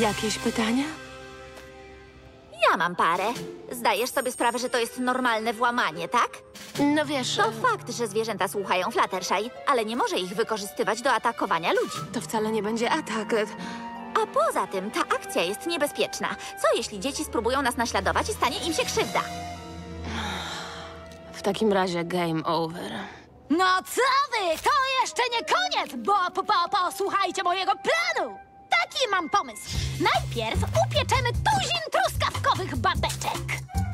Jakieś pytania? Ja mam parę. Zdajesz sobie sprawę, że to jest normalne włamanie, tak? No wiesz, To fakt, że zwierzęta słuchają Fluttershy, ale nie może ich wykorzystywać do atakowania ludzi. to wcale nie będzie atak. A poza tym ta akcja jest niebezpieczna. Co jeśli dzieci spróbują nas naśladować i stanie im się krzywda? W takim razie game over. No co wy? To jeszcze nie koniec, bo posłuchajcie mojego planu. Taki mam pomysł. Najpierw upieczemy tuzin truskawkowych babeczek.